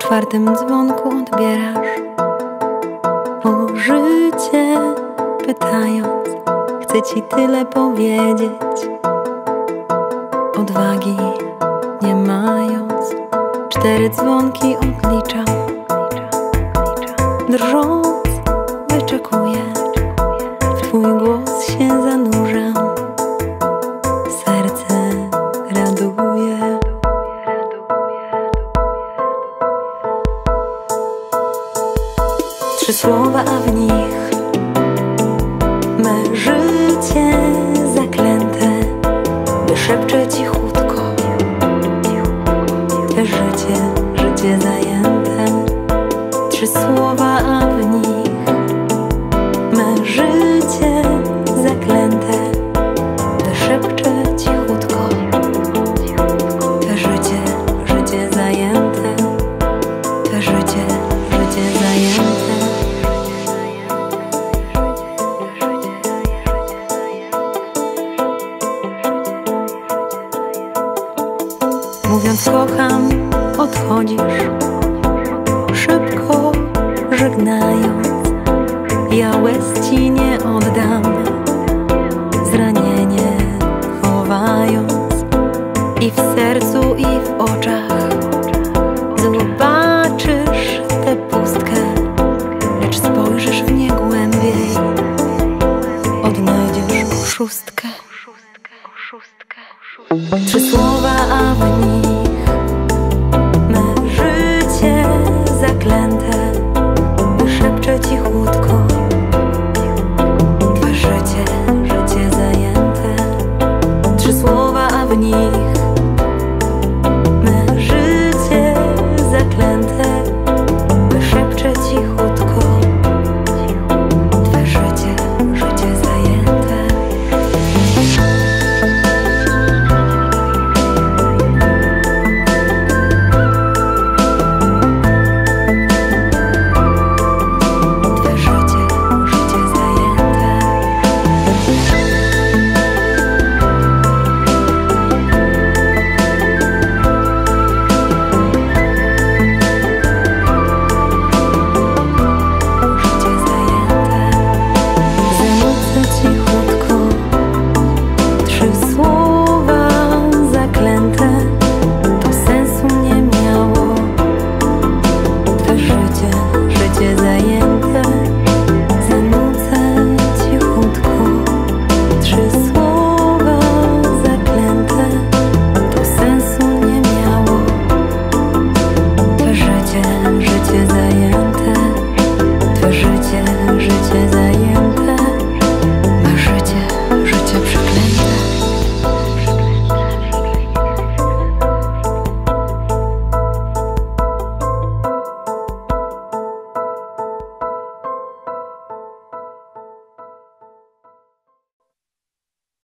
czwartym dzwonku odbierasz o życie, pytając, chcę ci tyle powiedzieć, odwagi nie mając. 4 dzwonki odliczam, drżąc wyczekuję, w twój głos się zanurzam, serce raduje. 3 słowa, a w nich me życie zaklęte, wyszepczę cichutko, życie zajęte. 3 słowa, a w nich me życie zaklęte, wyszepczę cichutko, życie zajęte, życie zajęte. Mówiąc kocham, odchodzisz, szybko żegnając. Ja łez ci nie oddam, zranienie chowając. I w sercu, i w oczach zobaczysz tę pustkę, lecz spojrzysz w nie głębiej, odnajdziesz 6.